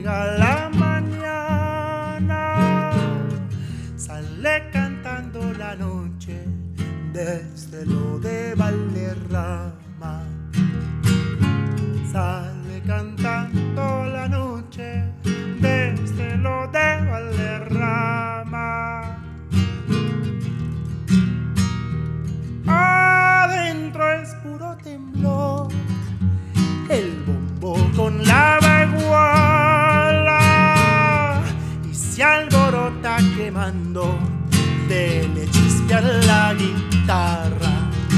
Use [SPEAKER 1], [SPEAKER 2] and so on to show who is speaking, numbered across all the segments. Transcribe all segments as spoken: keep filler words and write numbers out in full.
[SPEAKER 1] llega la mañana, sale cantando la noche desde lo de Valderrama. Sale cantando la noche desde lo de Valderrama. Adentro es puro temblor, el bombo con la baguala, y se alborota quemando, de le chispea la guitarra.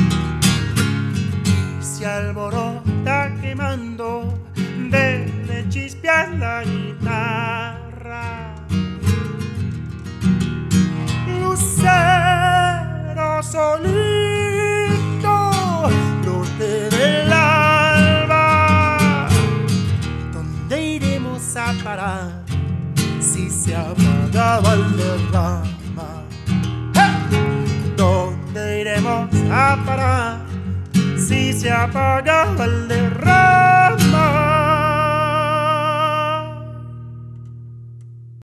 [SPEAKER 1] Y se alborota quemando, de le chispea la guitarra. Lucero solito, brote del alba, ¿dónde iremos a parar si se apaga Valderrama? ¡Eh! ¿Dónde iremos a parar si se apaga Valderrama?